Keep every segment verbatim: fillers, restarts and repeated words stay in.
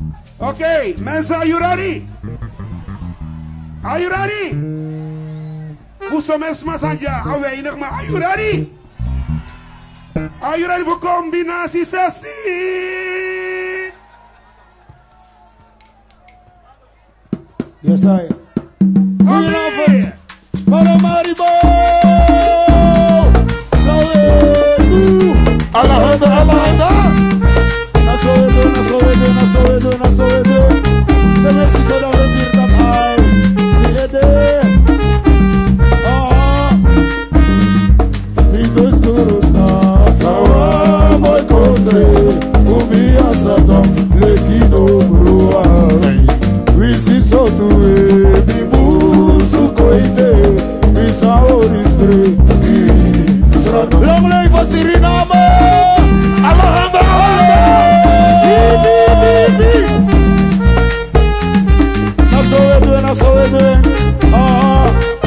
Okay, mensen, are you ready? Are you ready? Fuso mes masanja, aweinig maar, are you ready? Are you ready voor combinatie zestien? Yes, I. Kom hier! Para Maribo! Soweto! Alahanda, alahanda! Na Soweto, na Soweto, na Soweto, na Soweto. De mensen zullen we weer dat hij. Die idee. Ah. Pinto escuro está. Kawa mooi country. Umia Saddam. Lekino brua. Wisi sotu e. Bibusu koite. Wisa oristre. Long life for Suriname. Alahanda, alahanda! Na Soweto, na Soweto. Ah.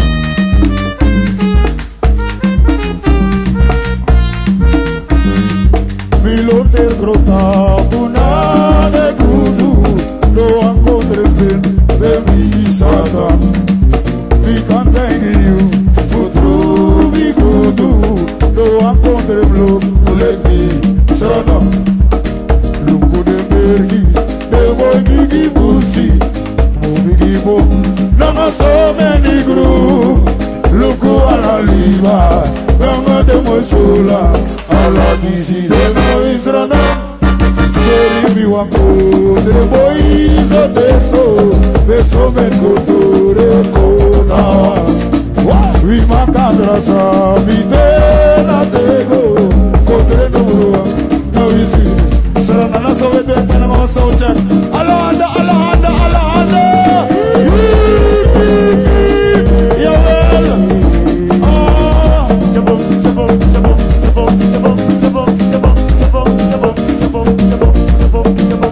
Piloter grota, puna de kudu. No encontre fin de mi Satan. We can't thank you for true be kudu. No encontre blow, let me surrender. Look at the bergi, the boy biggie pussy. Biggie bo, nanga so many group. Look at la liva, nanga de mosola. Ala disi de no israna. Sorry mi wanko, the boy is a beso. Beso men go to the kona. We makandra sabite na tego. Kotre no bro, now you see. Sarana na Soweto, na ngoma saucha. Alahanda, alahanda, alahanda. Yawel. Ah, jabom, jabom, jabom, jabom, jabom, jabom, jabom, jabom, jabom, jabom, jabom, jabom, jabom.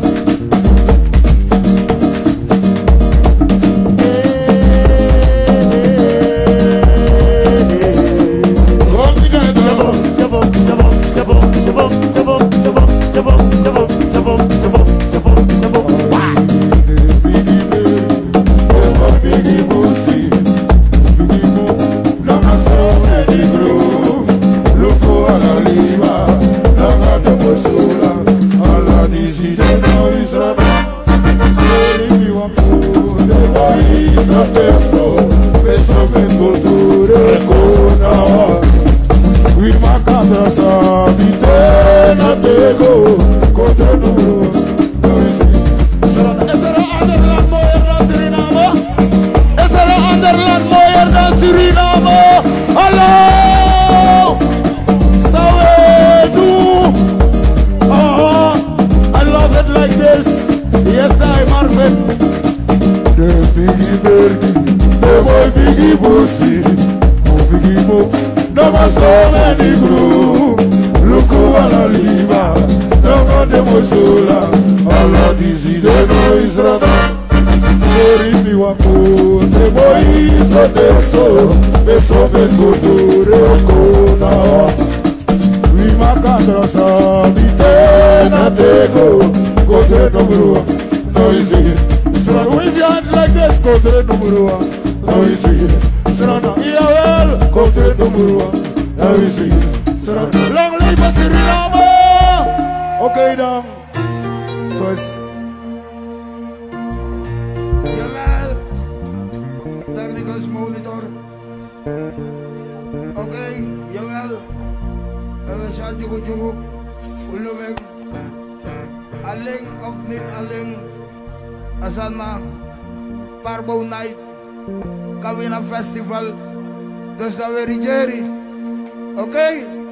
Festival, dus dat weer Jerry, oké? Okay?